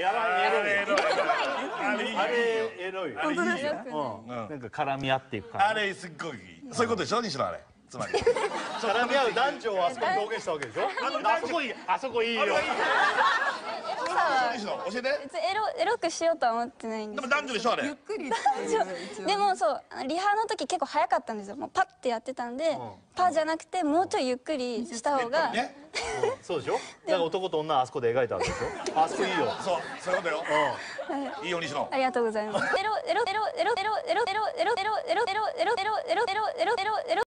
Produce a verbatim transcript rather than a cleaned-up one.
やばい、エロい。 エロいあれエロい。 本当ですか。 なんか絡み合っていく感あれすっごいそういうことでしょ西野あれつまりじ。絡み合う男女をあそこに表現したわけでしょ。あそこいい、あそこいいよ。 西野教えて。 別にエロエロくしようとは思ってないんですでも男女でしょあれ。 ゆっくりでもそうリハの時結構早かったんですよ。もうパッてやってたんで、パじゃなくてもうちょいゆっくりした方が。 ね。 そうでしょ。だから男と女あそこで描いたわけでしょ。あそこいいよ。 そうそういうことよ。いいよ西野。 ありがとうございます。エロエロエロエロエロエロエロエロエロエロエロエロエロエロエロエロエロエロエロ